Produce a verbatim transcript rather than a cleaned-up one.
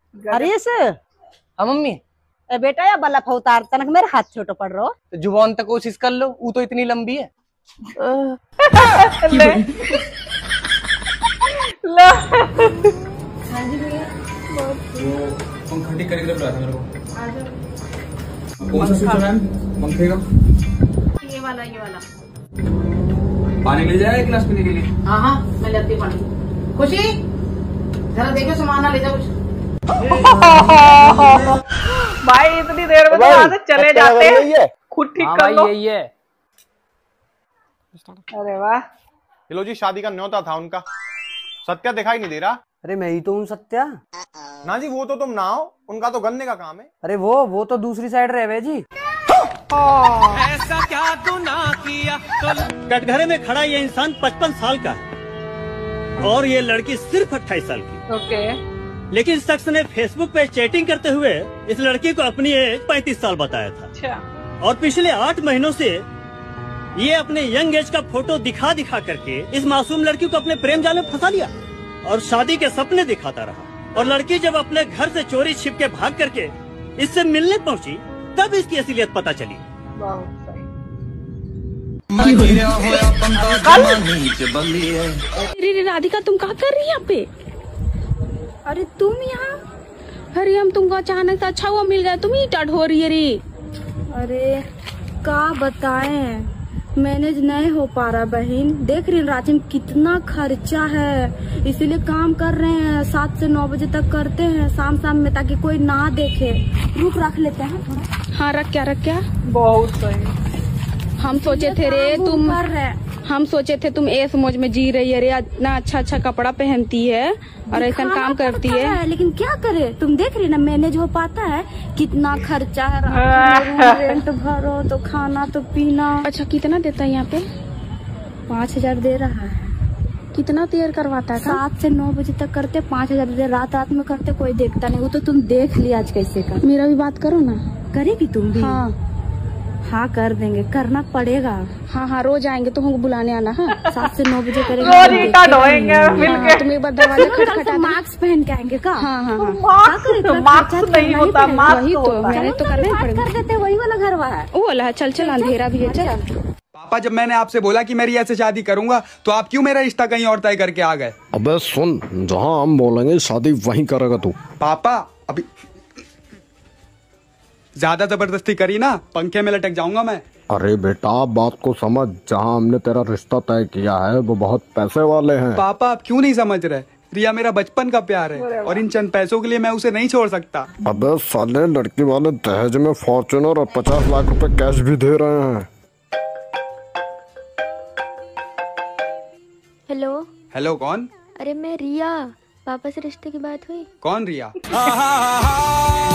अरे से हाँ मम्मी। ए बेटा या बल्लफ उतार तनक मेरे हाथ छोटो पड़ रहो। तो जुबान तक कोशिश कर लो, वो तो इतनी लंबी है। ले लो। हाँ जी भैया। पंखा ठीक करके बुलाया था मेरे को। कौन सा स्विच है मैम पंखे का? ये वाला ये वाला। पानी मिल जाएगा एक गिलास पीने के लिए? हाँ हाँ मैं लेती हूँ पानी। खुशी जरा देखो सामान ना ले जाओ कुछ। भाई इतनी देर में तो यहाँ से चले जाते हैं, खुद ठीक कर लो। यही है। अरे वाह। लो जी, शादी का न्योता था उनका। सत्या दिखाई नहीं दे रहा। अरे मैं ही तो हूँ सत्या। ना जी, वो तो तुम ना हो, उनका तो गन्ने का काम है। अरे वो वो तो दूसरी साइड रहे जी। ऐसा क्या गुनाह किया तो कटघरे में खड़ा ये इंसान पचपन साल का है और ये लड़की सिर्फ अट्ठाईस साल की। ओके। लेकिन इस शख्स ने फेसबुक पे चैटिंग करते हुए इस लड़की को अपनी एज पैंतीस साल बताया था। अच्छा। और पिछले आठ महीनों से ये अपने यंग एज का फोटो दिखा दिखा करके इस मासूम लड़की को अपने प्रेम जाल में फंसा लिया और शादी के सपने दिखाता रहा। और लड़की जब अपने घर से चोरी छिप के भाग करके इससे मिलने पहुंची तब इसकी असलियत पता चली। बहुत सही। अरे राधिका तुम क्या कर रही है यहाँ पे? अरे तुम यहाँ? अरे हम तुमको अचानक से अच्छा हुआ मिल गया, तुम ही टट हो रही है रे। अरे का बताएं, मैनेज नहीं हो पा रहा बहन। देख रही रांची में कितना खर्चा है, इसीलिए काम कर रहे हैं। सात से नौ बजे तक करते हैं शाम शाम में, ताकि कोई ना देखे। रुक रख लेते हैं थोड़ा। हाँ रख क्या रख क्या। बहुत सही। हम सोचे थे रे तुम हम सोचे थे तुम ऐस मौज में जी रही है रे, इतना अच्छा अच्छा कपड़ा पहनती है और ऐसा काम करती है।, है लेकिन क्या करे, तुम देख रही ना मैनेज हो पाता है। कितना खर्चा है, रेंट भरो तो खाना तो पीना। अच्छा कितना देता है यहाँ पे? पाँच हजार दे रहा है। कितना देर करवाता है? सात से नौ बजे तक करते, पाँच हजार दे। रात रात में करते कोई देखता नहीं। वो तो तुम देख लिया आज कैसे कर। मेरा भी बात करो ना। करेगी तुम भी? हाँ हाँ कर देंगे, करना पड़ेगा। हाँ हाँ रोज आएंगे तो हमको बुलाने आना। हाँ सात से नौ बजे करेंगे। रोज ईटा ढोएंगे मिलके। तुम एक बार दरवाजा खटखटा। मास्क पहन के आएंगे का? हाँ हाँ हाँ मास्क नहीं होता, मास्क वही तो मैंने तो करना ही पड़ेगा। कर देते, वही वाला घर है। वो वाला है। चल चल अंधेरा भी है चल। पापा जब मैंने आपसे बोला कि मेरी ऐसे शादी करूंगा तो आप क्यों मेरा रिश्ता कहीं और तय करके आ गए? अबे सुन, जहाँ हम बोलेंगे शादी वहीं करेगा तू। पापा अभी ज्यादा जबरदस्ती करी ना, पंखे में लटक जाऊंगा मैं। अरे बेटा बात को समझ, जहाँ हमने तेरा रिश्ता तय किया है वो बहुत पैसे वाले हैं। पापा आप क्यों नहीं समझ रहे? रिया मेरा बचपन का प्यार है और इन चंद पैसों के लिए मैं उसे नहीं छोड़ सकता। अबे साले लड़की वाले दहेज में फॉर्च्यूनर और पचास लाख रुपए कैश भी दे रहे हैं। हेलो। हेलो कौन? अरे मैं रिया। पापा से रिश्ते की बात हुई? कौन रिया?